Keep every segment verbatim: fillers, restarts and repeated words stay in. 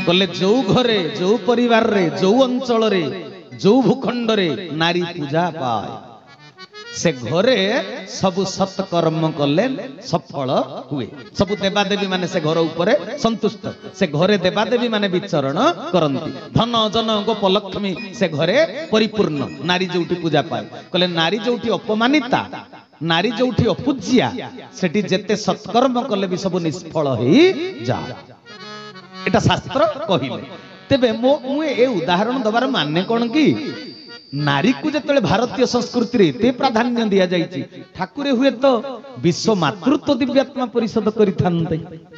कहले जो घरे जो परिवार रे जो अंचल रे जो भूखंड रे नारी पूजा पाए से घरे सब सत्कर्म कले सफल हुए। सब देवादेवी माने से घर उपरे संतुष्ट, से घरे देवादेवी माने विचरण करंती, धन जन गोपलक्ष्मी से घरे परिपूर्ण। नारी जोटी पूजा पाए कहले नारी जोटी अपमानिता, नारी जोटी अपूज्या, सेठी जेते सत्कर्म कले भी सब निष्फल ही जा। एटा शास्त्र कहिले। तेबे मो मु ए उदाहरण दबार माने कोन की नारी को जतले भारतीय संस्कृति रे ते प्राधान्य दिया जायछि, ठाकुरे हुए तो विश्व मातृत्व दिव्यात्मा परिषद करिथान्ते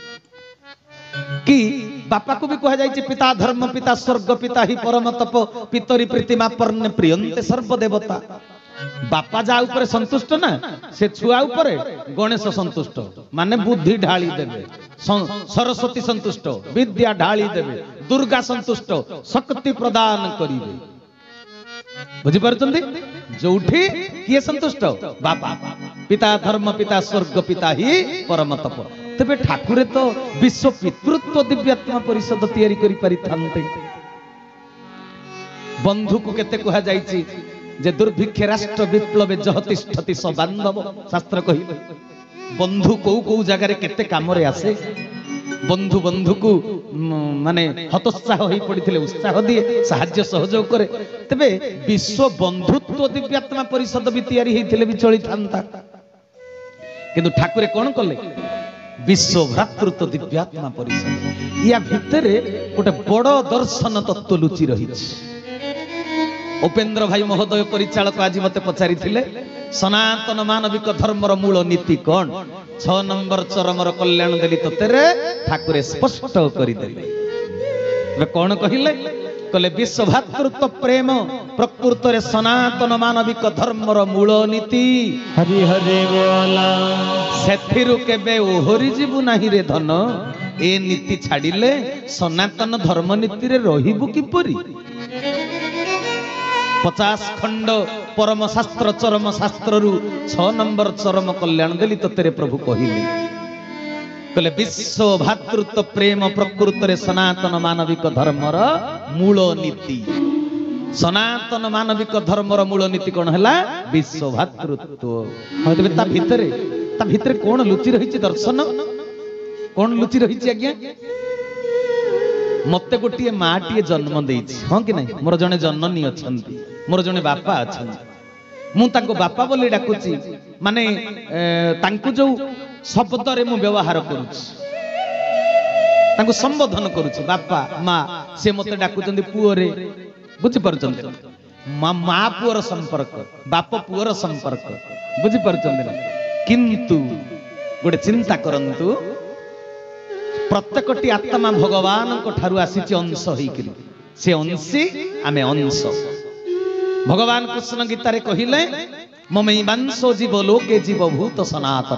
कि बापा को भी कहा जायछि पिता धर्म पिता स्वर्ग पिता ही परम तप पितरी प्रीतिमा पर्णे प्रियंते सर्व देवता। बापा जा ऊपर संतुष्ट ना से छुआ ऊपर गणेश संतुष्ट माने बुद्धि ढाली देवे, सरस्वती संतुष्ट विद्या ढाली देवे, दुर्गा संतुष्ट शक्ति प्रदान करिवे। बुझी पारुचंदी जोठी किए संतुष्ट बापा पिता धर्म पिता स्वर्ग पिता ही परम तप। तबे ठाकुरे तो विश्व पितृत्व दिव्यात्मा परिषद तैयारी करि परिथान्ते। बंधु को केते कहा जायछि जे दुर्भिक्ष राष्ट्र विप्लवे जहतिष्ठति स बांधव, शास्त्र कहिबे बंधु को को जगह रे केते काम रे आसे। बंधु बंधु को माने हतोत्साह होई पड़िथिले उत्साह दिए साहाय्य सहयोग करे। तबे विश्व बंधुत्व दिव्यात्मा परिषद भी तैयारी हेथिले भी चली थांता, किंतु ठाकुरे कोन कले विश्व भ्रातृत्व दिव्यात्मा परिषद। या भितरे गोटे बड़ दर्शन तत्व लुचि रहिछि। उपेंद्र भाई महोदय परिचालक आज मते पचारि थिले सनातन मानविक धर्मर मूल नीति कौन, छ नंबर चरमर कल्याण देली ततेरे ठाकुरे स्पष्ट करि देले। कौन कहिले कहले विश्व भातृत्व प्रेम प्रकृत रे सनातन मानविक धर्मर मूल नीति। हरि हरि बोला सेथिरु केबे ओहरि जीवु नाही रे धन, ए नीति छाडिले सनातन धर्म नीति रे रहिबु किपरि। पचास खंड परम शास्त्र चरम शास्त्र रु छ नंबर चरम कल्याण देली ततेरे प्रभु कहिले कहले विश्व भातृत्व प्रेम प्रकृत रे सनातन मानविक धर्मर मूल नीति। सनातन मानविक धर्मर मूल नीति कौन हैला विश्व भातृत्व। तबे ता भितरे ता भितरे कोन लुचि रहिछि दर्शन, कोन लुचि रहिछि आज्ञा। मते गोटिए माटिए जन्म देइछि, हां कि नहीं, मोर जने जननी अछंती, मोर जने बापा अछंती, मु ताको बापा बोली डाकुछि माने तांकु जो शब्द रे मु व्यवहार करूछि तांकु संबोधन करूछि बापा मां, से मते डाकुचंदी पुओ रे। बुझि परचंदी मां मां पुओर संपर्क बाप पुओर संपर्क, बुझि परचंदी ना। किंतु गोटे चिंता करंतु प्रत्येकटी आत्मा भगवान को ठारु आसीछि अंश होइकरी, से अंशी आमे अंश। भगवान कृष्ण गीता रे कहिले ममैवांशो जीव लोके जीव भूत सनातन।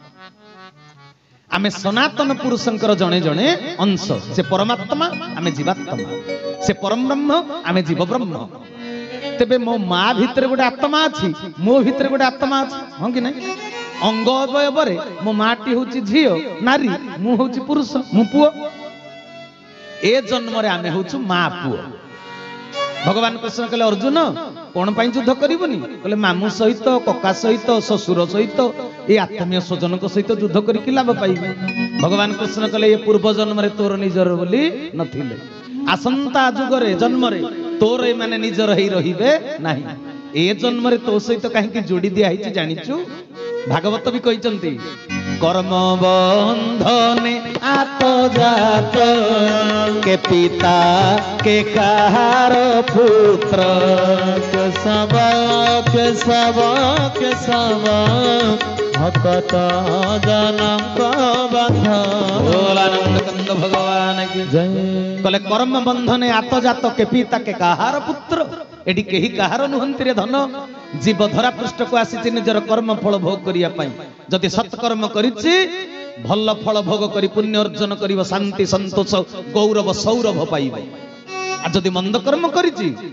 आमे सनातन पुरुषंकर जणे जणे अंश, से परमात्मा आमे जीवात्मा, से परम ब्रह्म आमे जीव ब्रह्म। तेबे मो मां भितरे गोटे आत्मा अछि, मो भितरे गोटे आत्मा अछि, हां कि नहीं। अंग अवयवरे मो माटी होची झियो नारी, मु होची पुरुष मु पुओ। ए जन्म रे आमे होचु मां पुओ। भगवान कृष्ण कहले अर्जुन कोन पई युद्ध करिवनी, कहले मामू सहित कका सहित ससुर सहित ए आत्मीय स्वजन को सहित युद्ध करि कि लाभ पाइबे। भगवान कृष्ण कहले ए पूर्व जन्म रे तोर निजर बोली नथिले, आसंता जुग रे जन्म रे तोर ए माने निजर हेई रहिबे नाही। ए जन्म रे तो सहित काहे कि जोड़ी दिया हिची जानिचु। भागवत भी कहते कर्म बंधने आत जात के पिता के कहार पुत्र के सब के सब के सब भक्त जनम को बंध। बोलानंद कंद भगवान की जय। कहले कर्म बंधने आत जात के पिता के कहार पुत्र, एडी केही कहार नुहंती रे धन। जीव धरा पृष्ठ को आसी निजर कर्म फल भोग करिया पई, जदि सत्कर्म करिछि भल फल भोग करी पुण्य अर्जन करिव, शांति संतोष गौरव सौरभ पाइबे। आ जदि मंद कर्म करिछि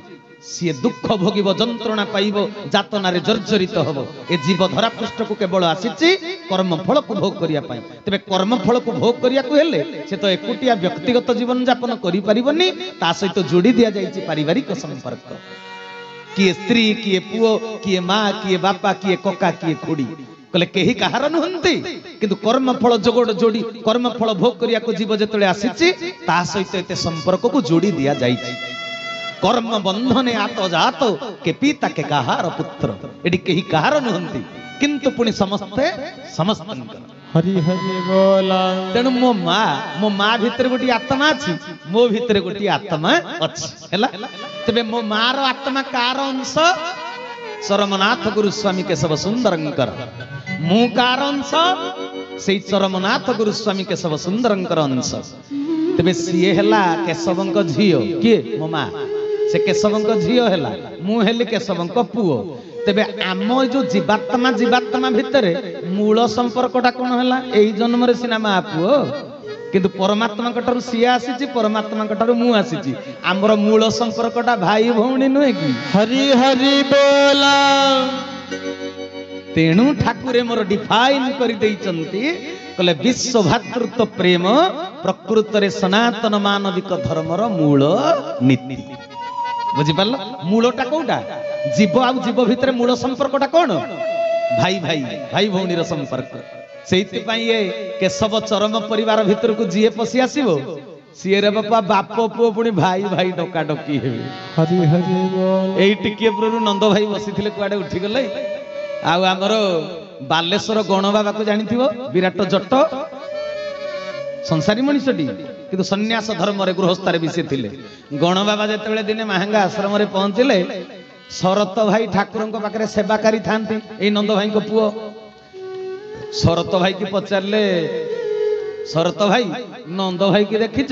सी दुख भोगिब जंत्रणा पाइब जातनारे जर्जरित हब ए जीव धरा पृष्ठ को केवल आसीची कर्मफल को भोग करिया पाई तबे कर्मफल को भोग करिया को हेले से तो एकुटिया व्यक्तिगत जीवन यापन करि परिबनी ता सहित जोड़ी दिया जाइछि पारिवारिक संपर्क किए स्त्री किए पुओ किए माँ किए बापा किए कका किए खुड़ी कले केही कहार नुहंती किंतु कर्मफल जोगड़ जोड़ी कर्मफल भोग करिया को जीव जेतले आसीछि ता सहित एते संपर्क को जोड़ी दिया जाइछि कर्म बंधने आत जात के पिता के कहार पुत्र एडी केही कहार नुहंती किंतु पुणी समस्ते समस्तंकर हरि हरि बोला तेणु मो माँ मो माँ भितर गोटी आत्मा अछि मो भितर गोटी आत्मा अछि हैला तबे मो माँ रो आत्मा कार अंश चरमनाथ गुरु स्वामी केशव सुंदरंकर मु कार अंश सेई चरमनाथ गुरु स्वामी केशव सुंदरंकर अंश तबे सिए हैला केशवंक झियो किए मो माँ से केशवंक झियो हैला मु हेली केशवंक पुओ तेबे आम जो जीवात्मा जीवात्मा भितरे मूल संपर्कटा कौन हैला एई जन्म रे सिना मा पुओ किंतु परमात्मा कटरु सिया आसीची परमात्मा कटरु मु आसीची हमर मूल संपर्कटा भाई भौणी नुहे कि हरि हरि बोला तेणु ठाकुरे मोर डिफाइन करि दैचंती कले विश्व भातृत्व प्रेम प्रकृत रे सनातन मानविक धर्मर मूल नीति बुझी पारल मूलटा कोउटा जीव आउ जीव भितर मूल संपर्कटा कौन भाई भाई भाई भौणी संपर्क सेइति पई ए केशव चरम परिवार भितर को जीए पसी आसीबो सिए रे बापा बाप पुओ पुणी भाई भाई डका डकी हेबे हरि हरि बोल एई टिकिए पुरु नंद भाई बसिथिले कुआडे उठी गले आउ हमरो बालेश्वर गण बाबा को जानिथिबो विराट जट्ट संसारी मनुष्यटी किंतु सन्यास धर्म रे गृहस्थारे विषय थिले गण बाबा जेतेबेले दिने महांगा आश्रम रे पहुंचिले शरत भाई ठाकुर पाखे सेवाकारी थांती ए नंद भाई को पुओ शरत भाई की पचारे शरत भाई नंद भाई की देखिच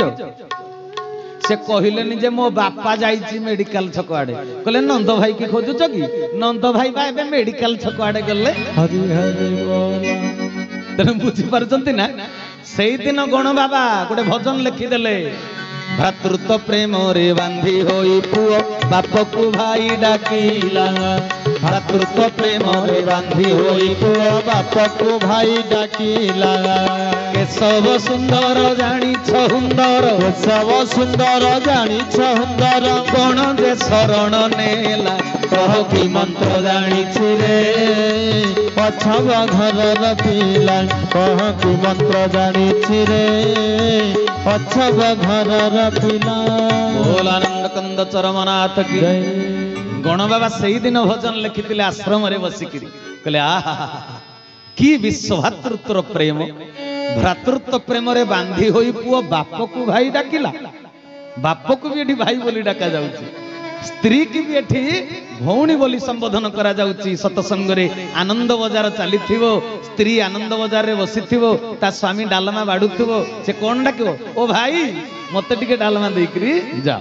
से कहले जे मो बापा जाइछि मेडिकल छक आडे कहले नंद भाई की खोजुच कि नंद भाई बा एबे मेडिकल छक आडे गले हरि हरि बोला तेणु बुझी पारछंती ना सेई दिन गण बाबा गोटे भजन लिखिदेले भ्रातृत्व प्रेम रे बांधी होई पुओ बाप को भाई डाकिला भ्रातृत्व प्रेम रे बांधी होई पुओ बाप को भाई डाकिला केशव सुंदर जानी छुंदर केशव सुंदर जानी छुंदर कोण जे शरण नेला कह की मंत्र जानी रे पछव घर पिला कह की मंत्र जानी रे पछव घर पिला बोल आनंद कंद चरमनाथ की गण बाबा सही दिन भजन लिखिथिले आश्रम रे बसिकिरी कहले आहा की विश्व भातृत्व प्रेम भ्रातृत्व प्रेम रे बांधी होई पुओ बाप को भाई डाकिला बाप को भी एठी भाई बोली डाका जाउची स्त्री की भी एठी भौणी बोली संबोधन करा जाउची सतसंग रे आनंद बजार चलीथिबो स्त्री आनंद बजार रे बसिथिबो ता स्वामी डालमा बाडुथिबो से कोन डाकिबो ओ भाई मते टिके डालमा देइकरी जा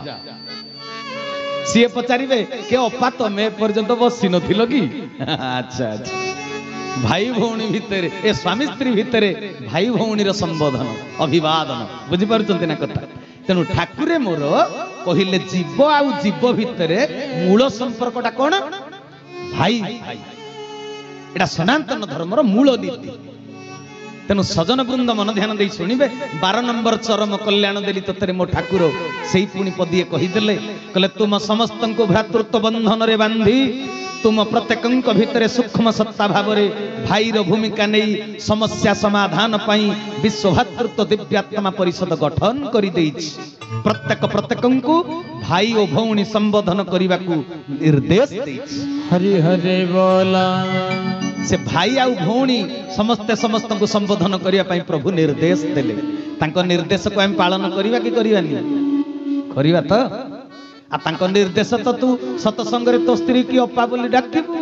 सीए पचारिबे के अपा तमे पर्यंत बसी नथिलो की अच्छा अच्छा भाई भौणी भितरे ए स्वामी स्त्री भितरे भाई भौणी रो संबोधन अभिवादन बुझी पारुचंती ना कथा तेणु ठाकुरे मोर कहिले जीव आउ जीव भितरे मूल संपर्कटा कोन भाई भाई एटा सनातन धर्मर मूल नीति तेणु सजन वृंद मन ध्यान दे शुणिबे बारह नंबर चरम कल्याण देली ततरे मो ठाकुर सेई पुणी पदिए कहिदेले कहले तुम समस्त को भ्रातृत्व बंधन रे बांधी तुम प्रत्येक भितर सूक्ष्म सत्ता भाव भाई भूमिका नहीं समस्या समाधान पाई विश्व भातृत्व दिव्यात्मा परिषद गठन कर प्रत्येक प्रत्येक को भाई और भौणी संबोधन करने को निर्देश हरि हरि बोला से भाई आउ भौणी समस्ते समस्त को संबोधन करने प्रभु निर्देश देले तांको निर्देश को हम पालन करवा कि करवानी करवा तो आ तांको निर्देश तो तू सतसंग रे तो स्त्री की अपा बोली डाकिबू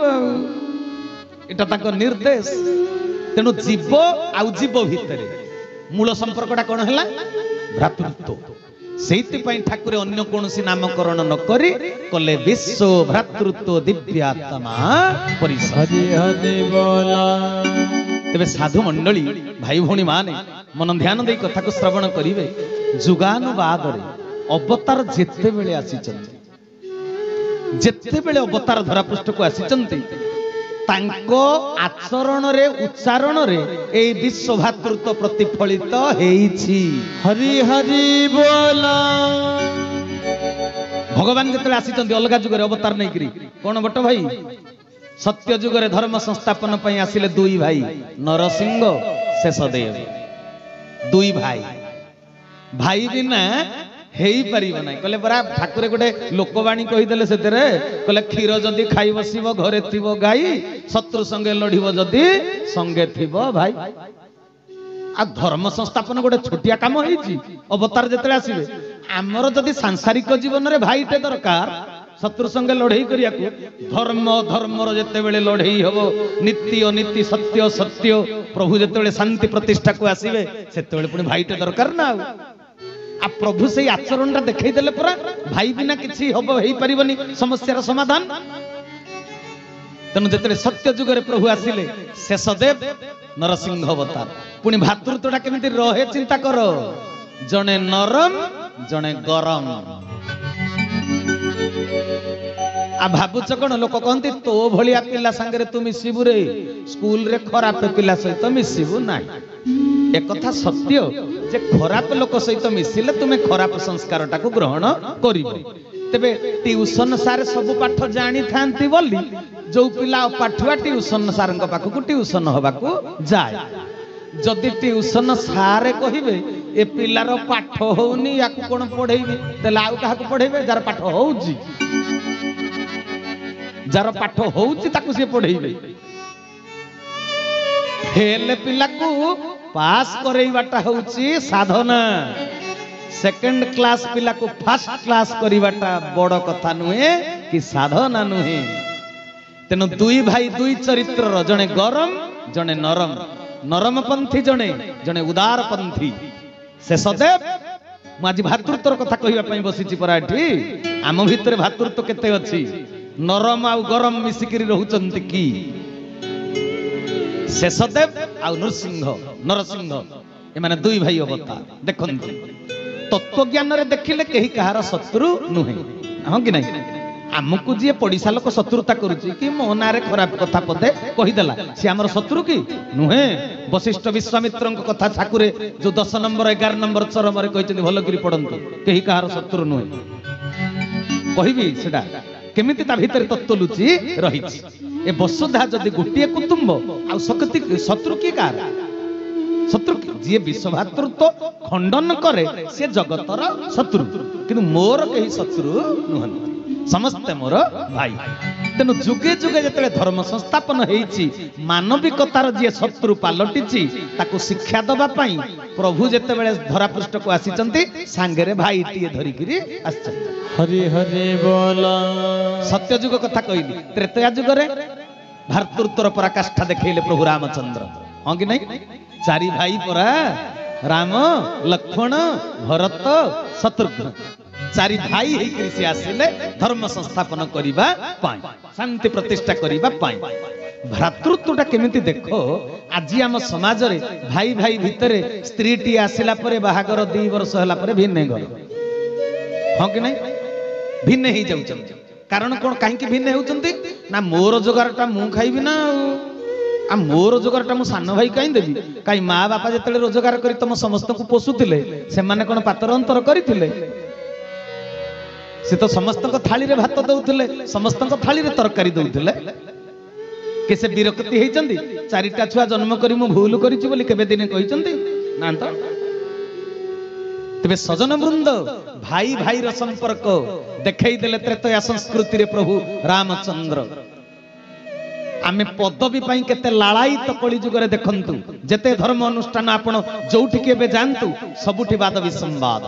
एटा तांको निर्देश तेणु जीव आउ जीव भितरे मूल संपर्कटा कोन हैला भ्रातृत्व सेति पई ठाकुर अन्य कोनसी नामकरण न करी कले विश्व भ्रातृत्व दिव्यात्मा परिषद हरि हरि बोला तेबे साधु मंडली भाई भौणी माने मन ध्यान दे कथा को श्रवण करिवे जुगानुवाद रे अवतार जेते बेले आसी ଯେତେବେଳେ ଅବତାର ଧରାପୃଷ୍ଠ को ଆସିଛନ୍ତି ତାଙ୍କ ଆଚରଣରେ ଉଚ୍ଚାରଣରେ ଏଇ ବିଶ୍ୱ ଭାତୃତ୍ୱ ପ୍ରତିଫଳିତ ହେଇଛି। हरि हरि बोला। भगवान जेतले आसीचंती अलगा जुगरे अवतार नहीं करी कौन बट भाई सत्य जुगरे धर्म संस्थापन पई आसिले दुई भाई नरसिंह शेषदेव दुई भाई भाई बिना हेई परिबो नै कहले बरा ठाकुरे गोटे लोकवाणी कहि देले सेतरे कहले क्षीर जदी खाई बसिबो घरे थिबो गाई शत्रु संगे लढिबो जदी संगे थिबो भाई आ धर्म संस्थापन गोटे छोटिया काम होईची अवतार जेतले आसीबे आमर जदी सांसारिक जीवन रे भाईटे दरकार शत्रु संगे लड़ई करिया को धर्म धर्मर जेतेबेले लड़ई हबो नीति अनीति सत्य सत्य प्रभु जेतेबेले शांति प्रतिष्ठा को आसीबे सेतेबेले पुनी भाईटे दरकार ना आ प्रभु से आचरण ता देखै देले परा भाई बिना किछि हबो हेई परिबनी समस्यार समाधान तनु जेतेबेले सत्य जुगरे प्रभु आसीले शेषदेव नरसिंह अवतार पुनी भातृत्वटा केमिति रहे चिंता करो जने नरम जने गरम आ भाबुच कौन लोक कहती तो भलिया पिला सांगरे तू मिसिबु रे स्कूल रे खराब पिला सहित मिसिबु ना एक कथा सत्य जे खराब लोक सहित मिसिले तुमे खराब संस्कार टाको ग्रहण करिबो तेबे ट्यूशन सारे सब पाठ जानी थांती बोली जो पिला पाठुआ ट्यूशन सार पाखक ट्यूशन हबाकू जाए जदि ट्यूशन सारे कहिबे ए पिलार पाठ होउनी याकू कोन पढेइबे तेला आउ काहाकू पढेइबे जार पाठ होउची जार पाठ होउची ताकू से पढेइबे हेले पिलाकू पास करैबाटा होउची साधना सेकंड क्लास पिला को फर्स्ट क्लास करिबाटा बड़ कथा नुहे कि साधना नुहे तेनु दुई भाई दुई चरित्र जने गरम जने नरम नरमपंथी जने जने उदारपंथी शेषदेव मुझे भातृत्वर कथा कहवाई बसी परा एठी आम भितर भातृत्व केते अच्छी नरम आउ गरम मिसिकी रोचंती कि शेषदेव आउ नरसिंह नरसिंह एमाने दुई भाई अवतार देखंती तत्व ज्ञान रे देखिले कहीं कहार शत्रु नुहे हाँ कि नहीं आमको जी पड़िशा लोक शत्रुता करुची कि मो ना रे खराब कथा पदे कहीदेला सी आमर शत्रु कि नुहे वशिष्ठ विश्वामित्र कथा ठाकुरे जो दस नंबर एगार नंबर चरम कहते भल कर पड़ंतु कहीं कहार शत्रु नुहे कहबी सेटा केमिति ता भीतर तत्व लुचि रही ए वसुधा जदि गोटे कुटुंब आ शत्रु कि कार शत्रु जी विश्वभातृत्व खंडन करे से जगतर शत्रु किंतु मोर कहीं शत्रु नुहंती समस्ते मोर भाई तेनु जुगे जुगे जतले धर्म संस्थापन हेइची मानविकतार जी शत्रु पालटिची ताकू शिक्षा दबा पाई प्रभु जेते बेले धरापृष्ठ को आसीचंती सांगरे भाई टिए धरि किरी आछंती हरि हरि बोला सत्य जुग कथा कहली त्रेतया जुग रे भातृत्वर पराकाष्ठा देखैले प्रभु रामचंद्र हां कि नहीं चारि भाई परा राम लक्ष्मण भरत शत्रुघ्न चारि भाई हेकि से आसिले धर्म संस्थापन करिबा पाई शांति प्रतिष्ठा करिबा पाई भ्रातृत्वटा केमिति देखो आज आम समाज रे भाई भाई भितरे स्त्री टी आसिला परे बाहागर दो वर्ष हला परे भिन्न घर हां कि नहीं भिन्न ही जाउ कारण कोन काहे कि भिन्न हेउचंती ना मोर जोगारटा मु खाइबी ना आ मोर रोजगारटा मु सान भाई कहीं देवी कहीं माँ बापा जिते रोजगार कर तुम समस्त को पोषुले से माने कौन पातर अंतर करथिले से तो समस्त थाली रे भात दउथिले समस्त थाली रे तरकारी दउथिले के से विरक्ति हेचंदी चारिटा छुआ जन्म करी मु भूल करिछि बोली केबे दिने कहिचंदी ना तो तबे सजन वृंद भाई भाई रो संपर्क देखै देले त्रेतया संस्कृति रे प्रभु रामचंद्र आमे पदवी पाई केते लालायित कली जुगरे देखंतु जेते धर्म अनुष्ठान आपण जोठी केबे जानतु सबुठी वाद विसंवाद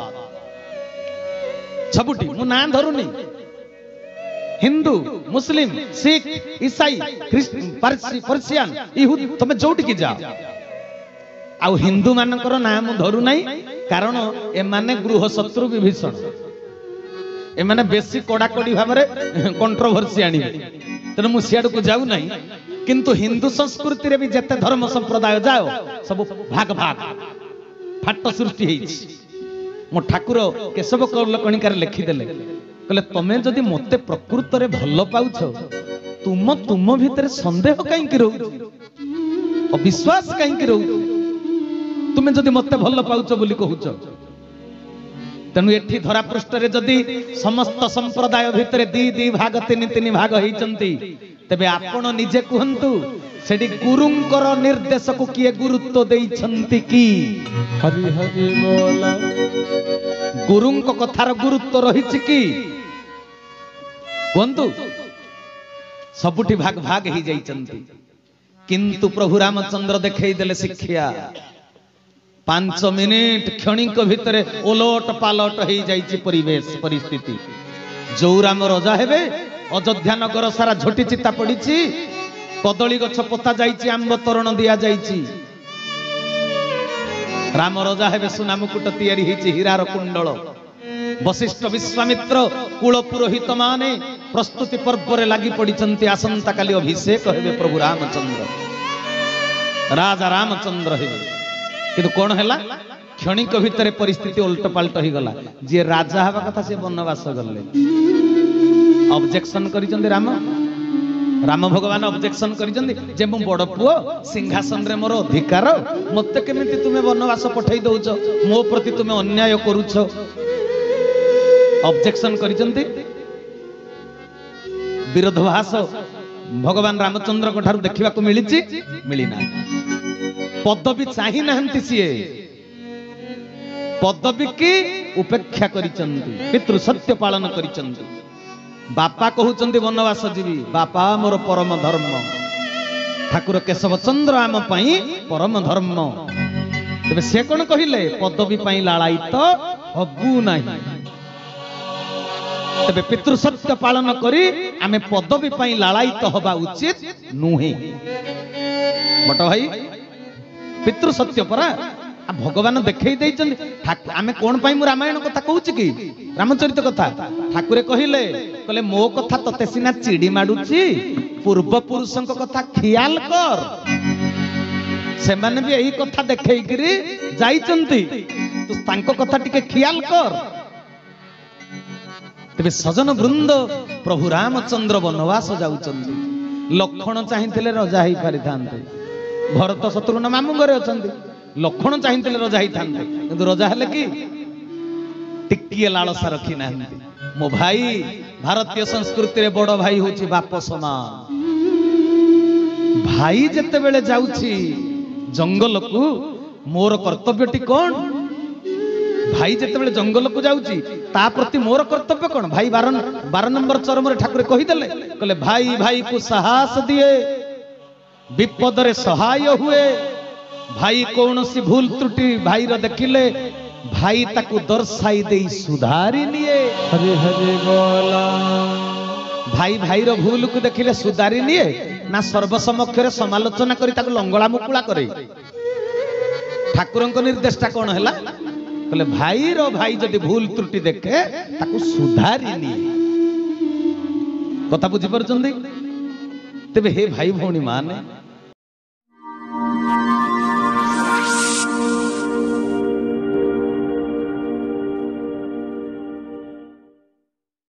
सबुठी मु ना धरुनी हिंदू मुस्लिम सिख ईसाई पर्सियन यहूदी तमे जोठी की जाओ आउ हिंदू मानकर नाम धरु नाही कारण ए माने गृह शत्रु विभीषण ए माने बेसी कोडाकोडी भाबरे कंट्रोवर्सी आनी तेना मु सियाड़ को जाऊ नहीं किंतु हिंदू संस्कृति रे भी जते धर्म संप्रदाय जाओ सब भाग भाग फाट सृष्टि हेछि मो ठाकुर केशव कौल कणिकार लिखि देले कहले तमे जदि मते प्रकृत रे भल पाउछ तुम तुम भितर संदेह कहीं रहू अविश्वास कहीं रहू तुमे जदि मते भल पाउछ बोली कहूछ तेणु एठी धरा पृष्ठ रे जदि समस्त संप्रदाय भितर दी दी भाग तीन तीन भाग होइचंती तेबे आपण निजे कहंतु सेडी गुरुंकर निर्देश को किए गुरुत्व देइछंती की हरि हरि बोला गुरुंक कथार गुरुत्व रहिछि की कहंतु सबुठी भाग भाग ही जाइछंती किंतु प्रभु रामचंद्र देखै देले शिक्षा पांच मिनिट क्षणिक भितर ओलट पालट हो जाइछि परिवेश परिस्थिति जो राम रजा हेबे अयोध्या नगर सारा झोटी चिता पड़िछि कदली गछ पोता जाइछि आंब तोरण दिया जाइछि राम रजा हेबे सुना मुकुट तैयारी होइछि हीरार कुंडल वशिष्ठ विश्वामित्र कुल पुरोहित माने प्रस्तुति पर्व रे लागि पड़िछन्ति आसंता काली अभिषेक हेबे प्रभु रामचंद्र राजा रामचंद्र हेबे किंतु कौन है क्षणिक भितर परिस्थिति उल्ट पाल्ट हो गला जी राजा हवा कथा से वनवास गले ऑब्जेक्शन करिसंदे राम राम भगवान ऑब्जेक्शन करिसंदे जे मो बड़ पुओ सिंहासन रे मोर अधिकार मते केमिति तुमे वनवास पठै दउछ मो प्रति तुमे अन्याय करूछ ऑब्जेक्शन करिसंदे विरोधाभास भगवान रामचंद्र को ठारू देखिबा को मिलिछि मिली ना पदवी चाही नाहंती सीए पदवी की उपेक्षा करिचंती पितृ सत्य पालन करिचंती बापा कहउचंती वनवास जीवी बापा मोर परम धर्म ठाकुर केशव चंद्र आम पई परम धर्म तबे से कोन कहिले पदवी पई लालायित हबु नाही तबे पितृ सत्य पालन करी आमे पदवी पई लालायित होबा उचित नुहे बट भाई पितृ सत्य परा भगवान देखई देइछन आमे कोन पई मु रामायण कथा कहूछ कि रामचरित कथा ठाकुरे कहिले कहले मो कथा तते सिना चिड़ी माडुची पूर्व पुरुषन कथा ख्याल कर से माने भी एही कथा देखई गिरी जाइचंती तू तांको कथा टिके ख्याल कर तबे सजन वृंद प्रभु रामचंद्र वनवास जाउचंती लक्षण चाहिथिले रजा ही परिथांते भरत शत्रुघ्न मामू घरे अछंती लक्षण चाहिथिले रजा ही थांते किंतु रजा हेले कि टिकिए लालसा रखी नाहंती मो भाई भारतीय संस्कृति रे बड़ भाई होची बाप समान भाई जते बेले जाउची जंगल को मोर कर्तव्यटी कोन भाई जते बेले जंगल को जाउची ता प्रति मोर कर्तव्य कोन भाई बारन बारह नंबर चरम रे ठाकुर कहि देले कहले भाई भाई को साहस दिए विपद रे सहाय हुए भाई कौन सी भूल त्रुटि भाई रो देखिले भाई ताकू दर्शाई दे सुधारी निये हरि हरि बोला भाई भाई रो भूल को देखिले सुधारी निये ना सर्वसमक्ष रे समालोचना करी ताकू लंगळा मुकुळा करे ठाकुरंक निर्देशटा कोन हैला कहले भाई रो भाई जदि भूल त्रुटि देखे ताकू सुधारी निये कथा बुझी परचंदी तेबे हे भाई भौणी माने